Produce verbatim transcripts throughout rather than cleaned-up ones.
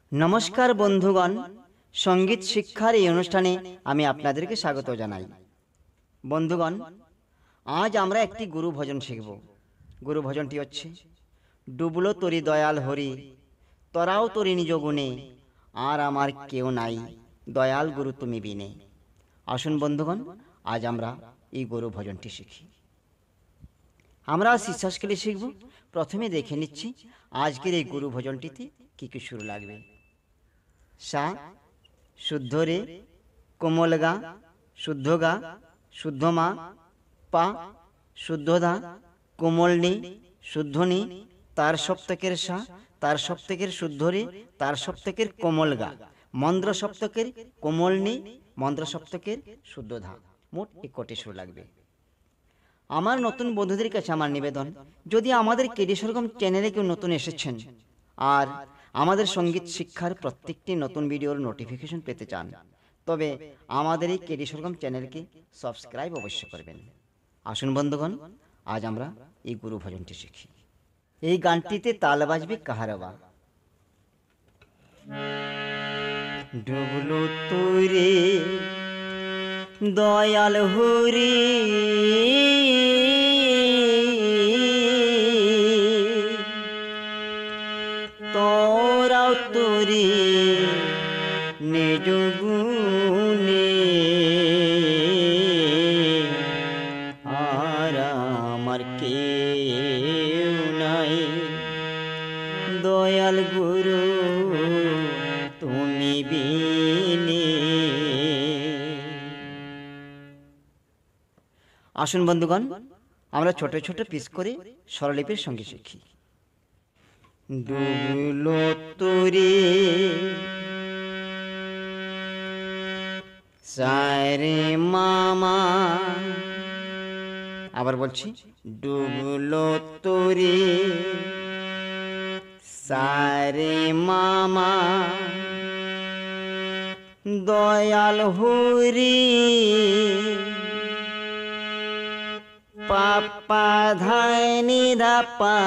नमस्कार बंधुगण संगीत शिक्षार এই অনুষ্ঠানে আমি আপনাদেরকে স্বাগত জানাই। বন্ধুগণ, আজ আমরা একটি গুরু ভজন শিখব। গুরু ভজনটি হচ্ছে ডুবলো তোরি দয়াল হরি তরাও তোরি নিজ গুণে আর আমার কেউ নাই দয়াল গুরু তুমি বিনে। আসুন বন্ধুগণ, আজ আমরা এই গুরু ভজনটি শিখি। আমরা শিষ্যাসকলে শিখব। প্রথমে দেখে নিচ্ছি আজকের এই গুরু ভজনটিতে কি কি সুর লাগবে। সা শুদ্ধ রে, কোমল গা, শুদ্ধ গা, শুদ্ধ মা, পা শুদ্ধ ধা, কোমল নি, শুদ্ধ নি, তার সপ্তকের সা, তার সপ্তকের শুদ্ধ রে, তার সপ্তকের কোমল গা, মন্দ্র সপ্তকের কোমল নি, মন্দ্র সপ্তকের শুদ্ধ ধা। মোট একটি সুর লাগবে। আমার নতুন বন্ধুদের কাছে আমার নিবেদন, যদি আমাদের কেডি সরগম চ্যানেলে কেউ নতুন এসেছেন আর আমাদের সঙ্গীত শিক্ষার প্রত্যেকটি নতুন ভিডিওর নোটিফিকেশন পেতে চান, তবে আমাদের এই কেডি সরগম চ্যানেলকে সাবস্ক্রাইব অবশ্য করবেন। আসুন বন্ধুগণ, আজ আমরা এই গুরু ভজনটি শিখি। এই গানটিতে তাল বাজবে কাহারবা। ডুবলো তুরে দয়াল হরি তোরাও তোরি নিজ গুণে আর আমার কেউ নাই দয়াল গুরু তুমি বিনে। আসুন বন্ধুগণ, আমরা ছোট ছোট পিস করে স্বরলিপির সঙ্গে শিখি। ডুবলো তোরে সারে মামা, আবার বলছি, ডুবলো তোরে সারে মামা দয়াল হরি পাপা ধানি ধাপা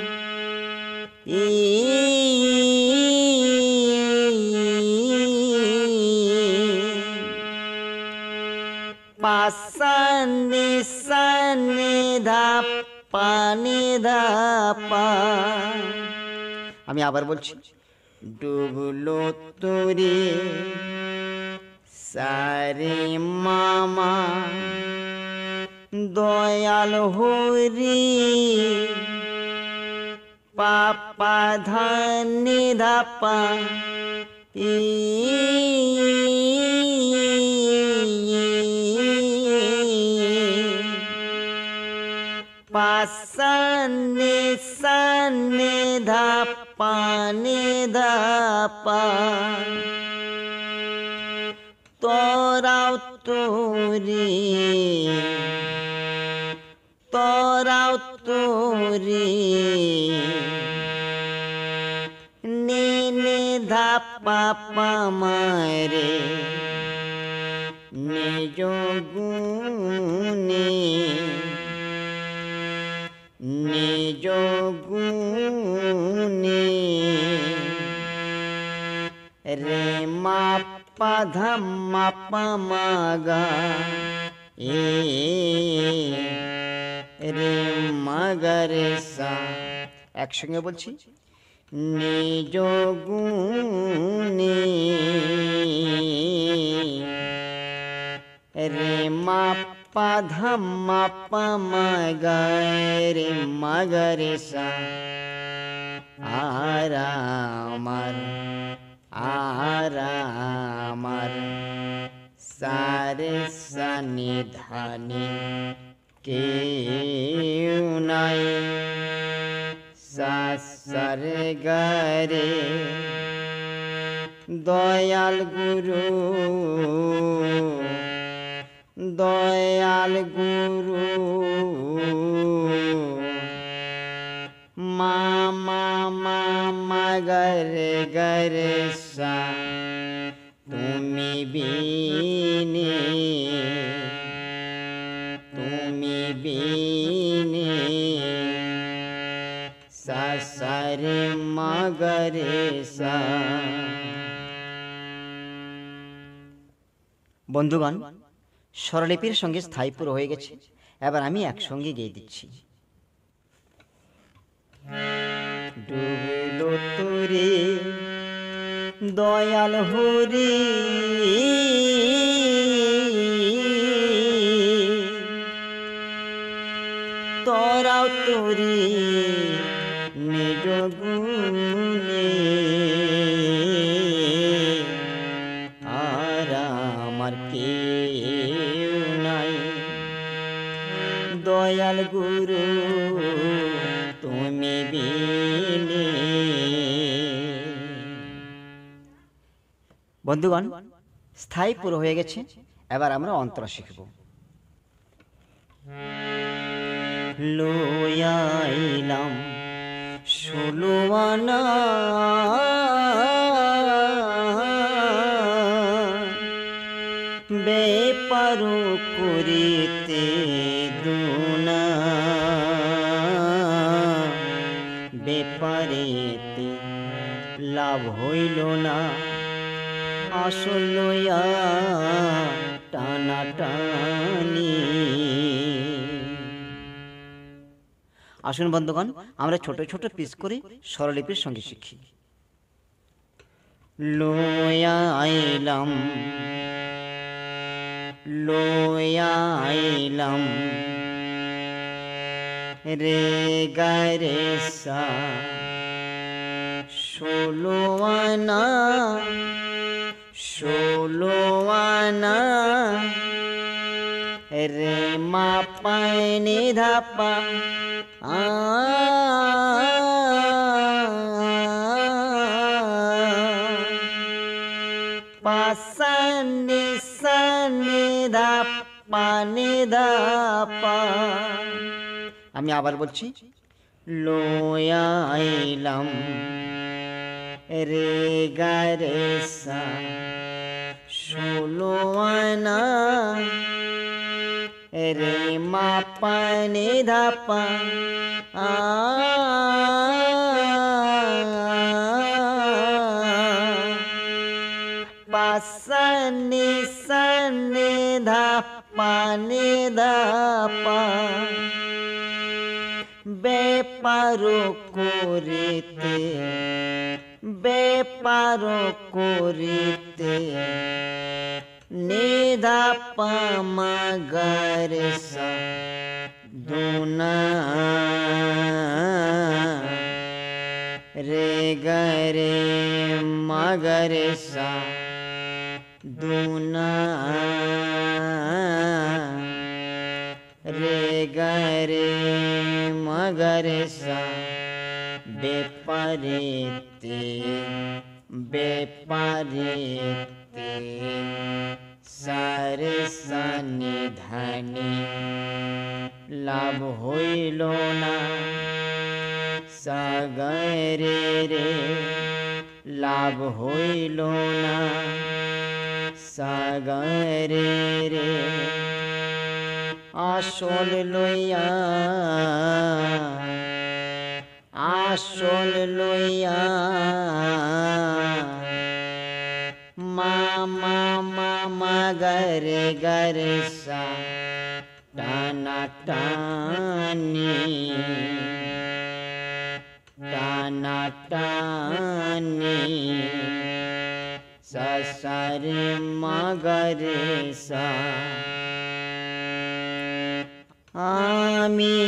পাসানি সানি ধাপা নি ধাপা। আমি আবার বলছি, ডুবলো তোরে সারে মামা দয়াল হরি পাপা ধানি ধাপা পাসানি সানি ধাপা নি ধাপা তোরাও তোরি তোরাও তোরি নে নে ধাপা পামারে নিজ গুণে নিজ গুণে রে মা পা ধাম্মা পামাগা এ রে মাগারে সা। একসঙ্গে বলছি, নিজ গুণে রে মা পা ধাম্মা পামাগা রে মাগারে সা। আর আমার আর আমার সারে সানি ধানি কেউ নাই সারে গরে দয়াল গুরু দয়াল গুরু মামা মামা গরে গরে সা তুমি বিনে তুমি বিনে সা রে মাগরে সা। বন্ধুগণ, স্বরলিপির সঙ্গে স্থায়ী পুরো হয়ে গেছে। এবার আমি একসঙ্গে গেয়ে দিচ্ছি। ডুবলো তোরে দয়াল হরি, তোরাও তোরে নিজ গুণে, আর আমার কেউ নাই দয়াল গুরু তুমি বিনে। বন্ধুগণ, স্থায়ী পুরো হয়ে গেছে। এবার আমরা অন্তরা শিখব। লইয়াইলাম ষোলো আনা বেপার করিতে দুনা, বেপারেতে লাভ হইল না, আসল লইয়া টানা টানি। আসুন বন্ধুগণ, আমরা ছোট ছোট পিস করে স্বরলিপির সঙ্গে শিখি। লইয়া আইলাম লইয়া আইলাম রে গারে সা, ষোলো আনা ষোলো আনা রে মা পায়নি ধাপা, আ পাসানি সানি ধাপা নি ধাপা। আমি আবার বলছি, লইয়া আইলাম রে গারে সা, ষোলো আনা রে মা পানি ধাপা, আ পাসানি সানি ধাপা নি ধাপা। বেপার করিতে বেপার করিতে নিধা পামাগরে সা দুনা, রে গরে মাগরে সা দুনা, রে গরে মগরে সা। বেপারেতে বেপারেতে সারে সানি ধানি লাভ হইল না, সাগরে রে লাভ হইল না, সাগরে রে আসল লইয়া আসল লইয়া মামা মামা গরে গরে সা টানা টানি, টানা টানি সসারে মগরে সা। আমি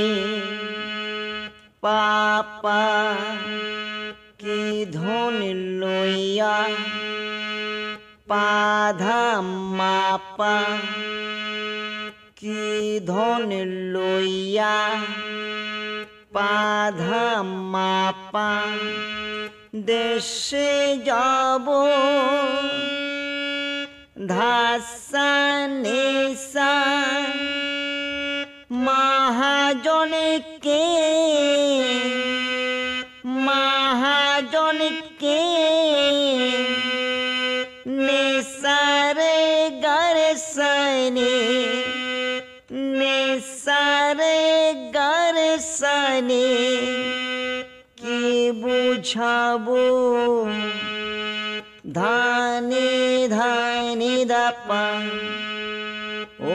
পাপা কি ধন লইয়া, পাধা মাপা কি ধন লইয়া, পাধা মাপা দেশে যাব, ধাসা নিশা মহাজনকে মহাজনকে নিসারে গরসনে, নিসারে গরসনে কি বুঝ বুঝাবো ধানি ধানি দাপা ও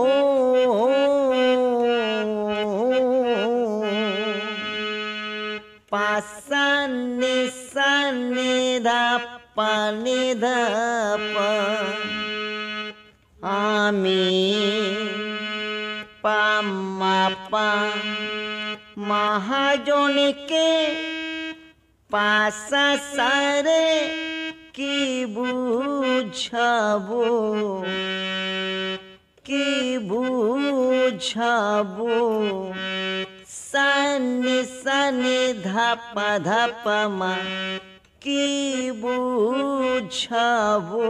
পাসানি সানি ধাপা নি ধাপা আমি পামা পা মহাজনকে পাশা সারে কি বুঝাবো কি বুঝাবো সানি সানি ধাপা ধাপা মা কি বুঝাবো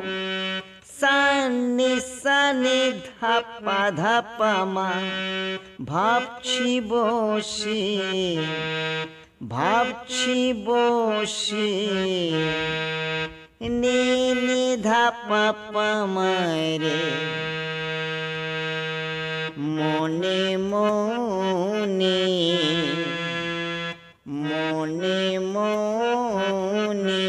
সানি সানি ধাপা ধাপা মা ভাবছি বসে ভাবছি বসে নি নি ধাপা পামারে মনে মনে মনে মনে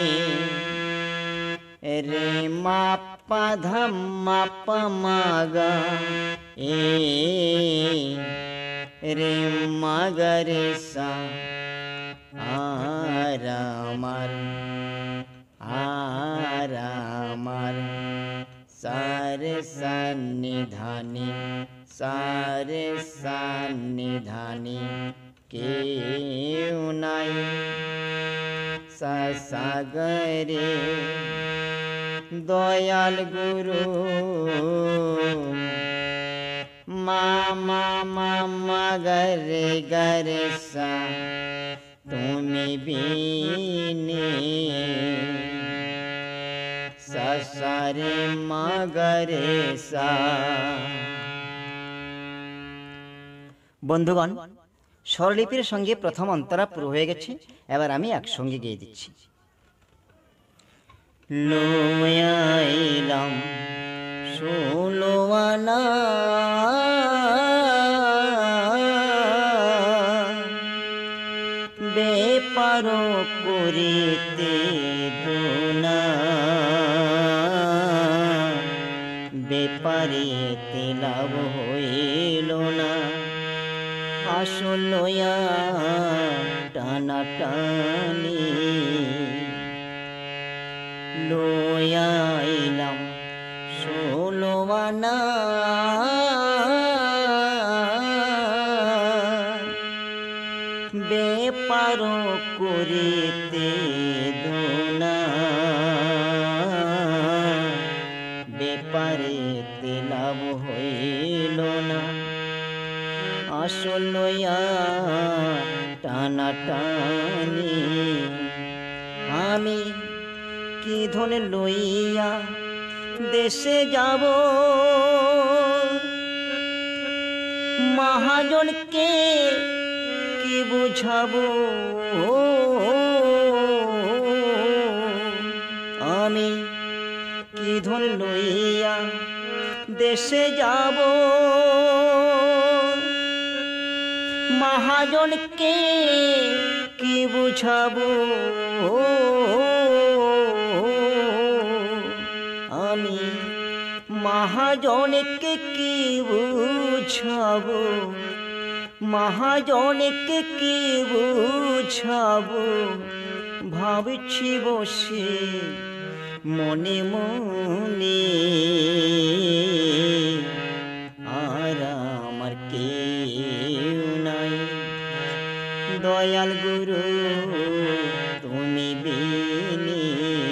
রে মা পা ধাম্মা পামাগা এ রে মাগরে সা আরামার আরামার সারে সান্নিধানি সারে সান্নিধানি কেউ নাই সাগরে দয়াল গুরু মামা মামা গরে গরে সা তুমি বিনে সারে মাগরে সা। বন্ধুগণ, স্বরলিপির সঙ্গে প্রথম অন্তরা পুরো হয়ে গেছে। এবার আমি একসঙ্গে গেয়ে দিচ্ছি। লয়াইলাম ষোলোয়ানা বেপার করিতে দোনা বেপারিতে লাভ হইল না আসলয়া টানা টানি লয়াইলাম ষোলোয়ানা বেপার করিতে দোনা বেপারিতে লাভ হইল না আসলয়া টানা টানি আমি কি ধন লইয়া দেশে যাব মহাজনকে কি বুঝাবো আমি কি ধন লইয়া দেশে যাব মহাজনকে কি বুঝাবো আমি মহাজনকে কি বুঝাবো মহাজনকে কি বুঝাবো ভাবছি বসে মনে মনে আর আমার কেউ নাই দয়াল গুরু তুমি বিনে।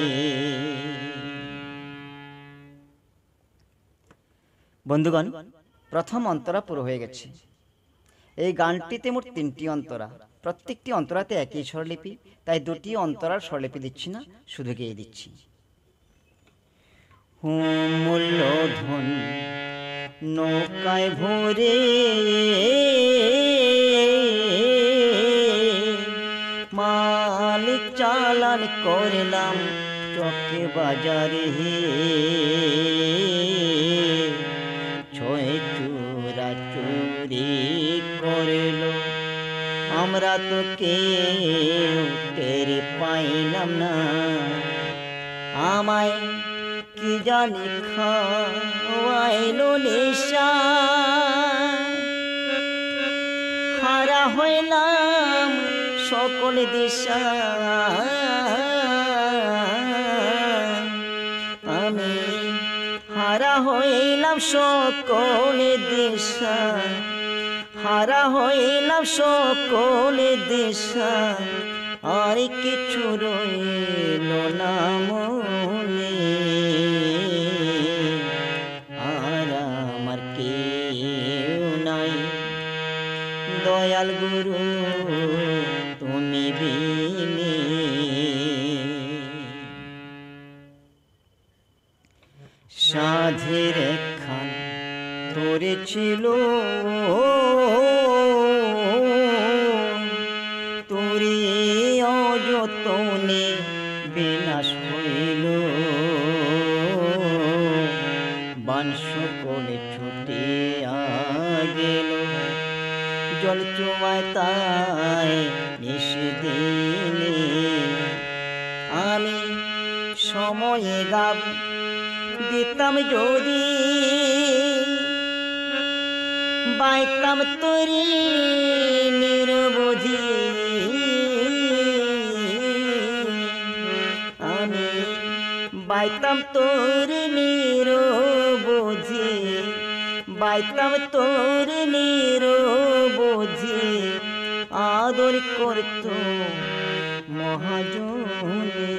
বন্ধুগণ, প্রথম অন্তরা পুরো হয়ে গেছে। এই গানটিতে মোট তিনটি অন্তরা, প্রত্যেকটি অন্তরাতে একই স্বরলিপি, তাই দুটি অন্তরার স্বরলিপি দিচ্ছি না, শুধু গিয়ে দিচ্ছি। মূল্যধন নৌকায় ভরে মাল চালান করলাম চকে বাজারে ছয় চুরা চুরি করল আমরা ছাড়া তো কেউ টের পাইলাম না, আমায় কি জানি খাওয়াইলো নেশা, হারা হইলাম সকল দিশা, আমি হারা হইলাম সকল দিশা, হারা হইলাম সকল দিশা, আর কিছু রইল না মনে, আর আমার কেউ নাই দয়াল গুরু তুমি বিনে। সাধের খান তোরে ছিল, তোরে অযতনে বিনাশ হইল, বাংশ করে ছুটে গেল, জল চুমায় তাই নিষদিনে, আমি সময়ে গাব দিতাম যদি, বাইতাম তোরে নিরবধি, আমি বাইতাম তোরে নিরবধি, বাইতাম তোরে নিরবধি, আদর করত মহাজনে,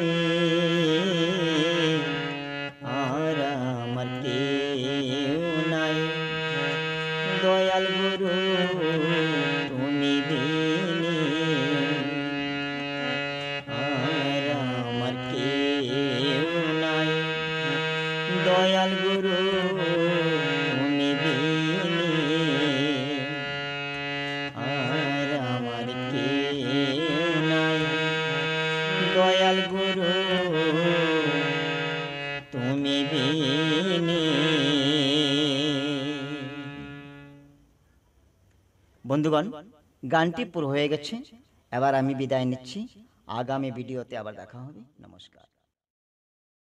আর আমার কেউ নাই দয়াল গুরু তুমি বিনে, আর আমার কেউ নাই দয়াল গুরু তুমি বিনে, আর আমার কেউ নাই দয়াল গুরু তুমি বিনে। বন্ধুগণ, গানটি পুরো হয়ে গেছে, এবার আমি বিদায় নিচ্ছি, আগামী ভিডিওতে আবার দেখা হবে। নমস্কার।